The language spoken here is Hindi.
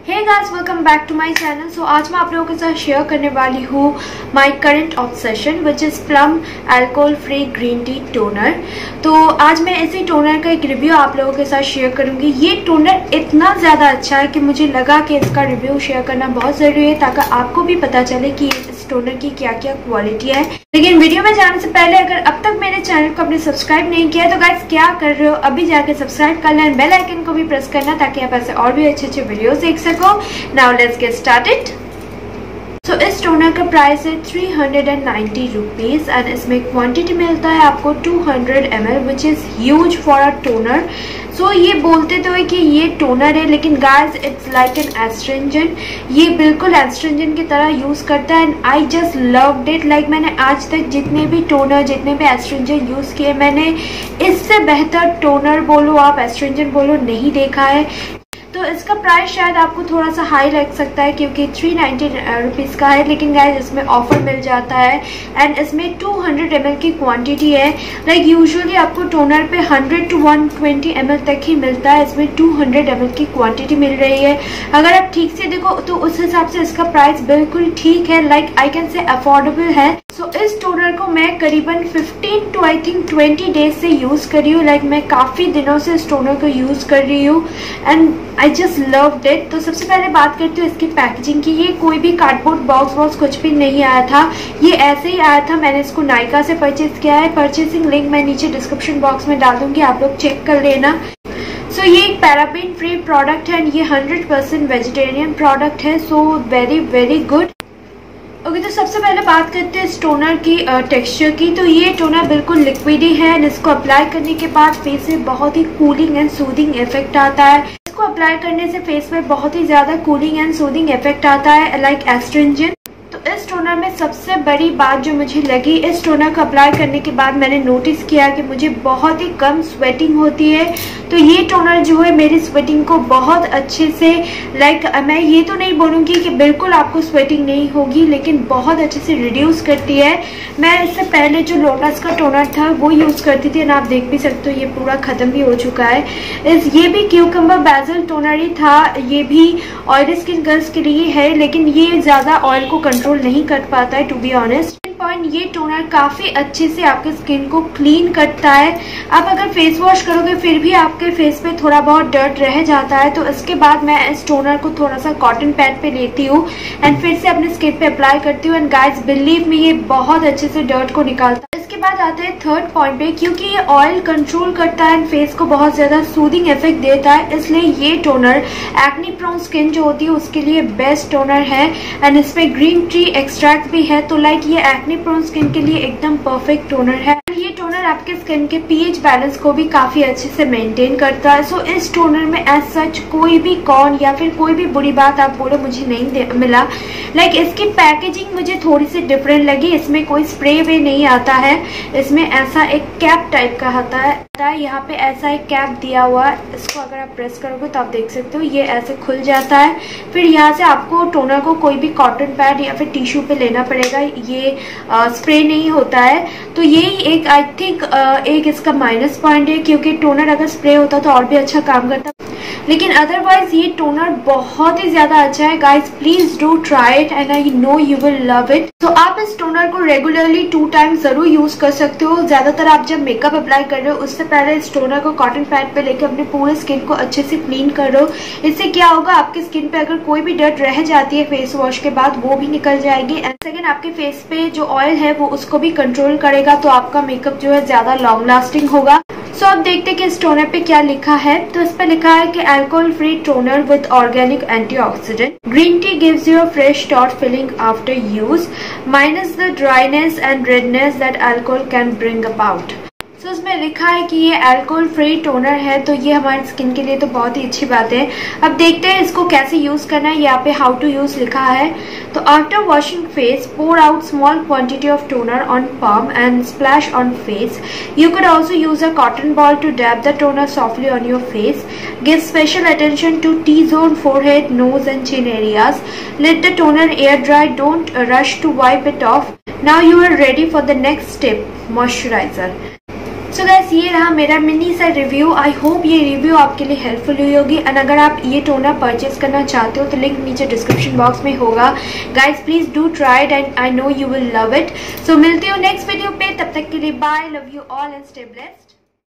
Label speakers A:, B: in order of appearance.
A: Hey guys, welcome back to my channel. So आज मैं आप लोगों के साथ शेयर करने वाली हूँ my current obsession which is plum alcohol free green tea toner. तो आज मैं इसी टोनर का एक रिव्यू आप लोगों के साथ शेयर करूँगी। ये टोनर इतना ज़्यादा अच्छा है कि मुझे लगा कि इसका रिव्यू शेयर करना बहुत ज़रूरी है ताकि आपको भी पता चले कि इस टोनर की क्या क्या क्वालिटी है। लेकिन वीडियो में जाने से पहले अगर अब तक मेरे चैनल को आपने सब्सक्राइब नहीं किया तो गाइस क्या कर रहे हो, अभी जाके सब्सक्राइब कर लें, बेल आइकन को भी प्रेस करना ताकि आप ऐसे और भी अच्छे अच्छे वीडियोस देख सको। Now let's get started. So इस टोनर का प्राइस है 390 रुपीज़ एंड इसमें क्वांटिटी मिलता है आपको 200 ml which is huge for a toner. So ये बोलते तो है कि ये टोनर है लेकिन guys it's like an astringent. ये बिल्कुल एस्ट्रिंजेंट की तरह यूज़ करता है and I just loved it. Like मैंने आज तक जितने भी टोनर जितने भी एस्ट्रिंजेंट यूज़ किए मैंने इससे बेहतर टोनर बोलो आप एस्ट्रिंजेंट बोलो नहीं देखा है। तो इसका प्राइस शायद आपको थोड़ा सा हाई लग सकता है क्योंकि 390 रुपीज़ का है, लेकिन गाइस इसमें ऑफर मिल जाता है एंड इसमें 200 ml की क्वांटिटी है। लाइक यूजुअली आपको टोनर पे 100 to 120 ml तक ही मिलता है, इसमें 200 ml की क्वांटिटी मिल रही है। अगर आप ठीक से देखो तो उस हिसाब से इसका प्राइस बिल्कुल ठीक है, like I can say affordable है। सो इस टोनर को मैं करीबन 15 to आई थिंक 20 डेज से यूज़ कर रही हूँ। लाइक मैं काफ़ी दिनों से इस टोनर को यूज़ कर रही हूँ and I just loved it. तो सबसे पहले बात करती हूँ इसकी पैकेजिंग की। ये कोई भी कार्डबोर्ड बॉक्स कुछ भी नहीं आया था, ये ऐसे ही आया था। मैंने इसको नायका से परचेज किया है। परचेसिंग लिंक मैं नीचे डिस्क्रिप्शन बॉक्स में डाल दूंगी, आप लोग चेक कर लेना। सो ये एक पैराबेन फ्री प्रोडक्ट है एंड ये 100% वेजिटेरियन प्रोडक्ट है। So very very good. Okay, तो सबसे पहले बात करते हैं इस टोनर की टेक्सचर की। तो ये टोनर बिल्कुल लिक्विड ही है एंड इसको अप्लाई करने के बाद फेस में बहुत ही कूलिंग एंड सूदिंग इफेक्ट आता है। इसको अप्लाई करने से फेस में बहुत ही ज्यादा कूलिंग एंड सूदिंग इफेक्ट आता है लाइक एस्ट्रिंजेंट। तो इस टोनर में सबसे बड़ी बात जो मुझे लगी, इस टोनर को अप्लाई करने के बाद मैंने नोटिस किया कि मुझे बहुत ही कम स्वेटिंग होती है। तो ये टोनर जो है मेरी स्वेटिंग को बहुत अच्छे से लाइक मैं ये तो नहीं बोलूँगी कि बिल्कुल आपको स्वेटिंग नहीं होगी, लेकिन बहुत अच्छे से रिड्यूस करती है। मैं इससे पहले जो लोटस का टोनर था वो यूज़ करती थी एंड आप देख भी सकते हो ये पूरा ख़त्म भी हो चुका है। ये भी क्यूकम्बर बेसल टोनर ही था, ये भी ऑयली स्किन गर्ल्स के लिए है लेकिन ये ज़्यादा ऑयल को कंट्रोल नहीं कर पाता है टू बी ऑनेस्ट। पॉइंट ये टोनर काफ़ी अच्छे से आपके स्किन को क्लीन करता है। आप अगर फेस वॉश करोगे फिर भी आपके फेस पे थोड़ा बहुत डर्ट रह जाता है, तो इसके बाद मैं इस टोनर को थोड़ा सा कॉटन पैड पे लेती हूँ एंड फिर से अपने स्किन पे अप्लाई करती हूँ एंड गाइस बिलीव मी ये बहुत अच्छे से डर्ट को निकालता है। इसके बाद आते हैं थर्ड पॉइंट पे, क्योंकि ये ऑयल कंट्रोल करता है एंड फेस को बहुत ज़्यादा सूदिंग इफेक्ट देता है, इसलिए ये टोनर एक्ने प्रोन स्किन जो होती है उसके लिए बेस्ट टोनर है एंड इसमें ग्रीन टी एक्सट्रैक्ट भी है। तो लाइक ये एक्ने प्रोन स्किन के लिए एकदम परफेक्ट टोनर है। ये टोनर आपके स्किन के पीएच बैलेंस को भी काफी अच्छे से मेंटेन करता है। सो इस टोनर में एज सच कोई भी कॉन या फिर कोई भी बुरी बात आप बोलो मुझे नहीं मिला। लाइक इसकी पैकेजिंग मुझे थोड़ी सी डिफरेंट लगी। इसमें कोई स्प्रे वे नहीं आता है, इसमें ऐसा एक कैप टाइप का आता है। यहाँ पे ऐसा एक कैप दिया हुआ है, इसको अगर आप प्रेस करोगे तो आप देख सकते हो ये ऐसे खुल जाता है। फिर यहाँ से आपको टोनर को कोई भी कॉटन पैड या फिर टिश्यू पे लेना पड़ेगा, ये स्प्रे नहीं होता है। तो ये एक आई थिंक एक इसका माइनस पॉइंट है, क्योंकि टोनर अगर स्प्रे होता तो और भी अच्छा काम करता, लेकिन अदरवाइज ये टोनर बहुत ही ज्यादा अच्छा है। Guys please do try it and I know you will love it. तो आप इस टोनर को रेगुलरली 2 टाइम्स जरूर यूज कर सकते हो। ज्यादातर आप जब मेकअप अप्लाई कर रहे हो उससे पहले इस टोनर को कॉटन पैड पे लेकर अपने पूरे स्किन को अच्छे से क्लीन कर लो। इससे क्या होगा, आपकी स्किन पे अगर कोई भी डर्ट रह जाती है फेस वॉश के बाद वो भी निकल जाएगी एंड सेकेंड आपके फेस पे जो ऑयल है वो उसको भी कंट्रोल करेगा, तो आपका मेकअप जो है ज्यादा लॉन्ग लास्टिंग होगा। सो अब देखते हैं कि इस टोनर पे क्या लिखा है। तो इस पे लिखा है कि alcohol free toner with organic antioxidant, green tea gives you a fresh start feeling after use, minus the dryness and redness that alcohol can bring about. तो इसमें लिखा है कि ये अल्कोहल फ्री टोनर है, तो ये हमारी स्किन के लिए तो बहुत ही अच्छी बात है। अब देखते हैं इसको कैसे यूज करना है। यहाँ पे हाउ टू यूज लिखा है। तो after washing face pour out small quantity of toner on palm and splash on face. You can also use a cotton ball to dab the toner softly on your face. Give special attention to T-zone, forehead, nose and chin areas. Let the toner air dry. Don't rush to wipe it off. Now you are ready for the next step, moisturizer. So guys ये रहा मेरा मिनी सा रिव्यू। आई होप ये रिव्यू आपके लिए हेल्पफुल हुई होगी। एंड अगर आप ये टोनर परचेज करना चाहते हो तो लिंक नीचे डिस्क्रिप्शन बॉक्स में होगा। Guys please do try it and I know you will love it. So मिलती हूँ नेक्स्ट वीडियो पे, तब तक के लिए bye, love you all and stay blessed.